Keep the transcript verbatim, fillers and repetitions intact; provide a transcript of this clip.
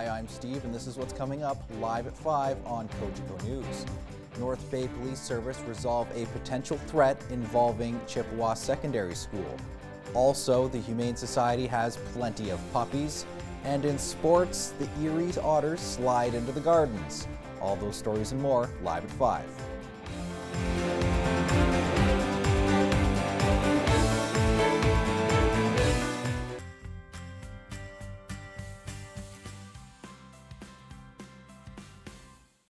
Hi, I'm Steve, and this is what's coming up live at five on Cogeco News. North Bay Police Service resolve a potential threat involving Chippewa Secondary School. Also, the Humane Society has plenty of puppies. And in sports, the Erie's Otters slide into the Gardens. All those stories and more live at five.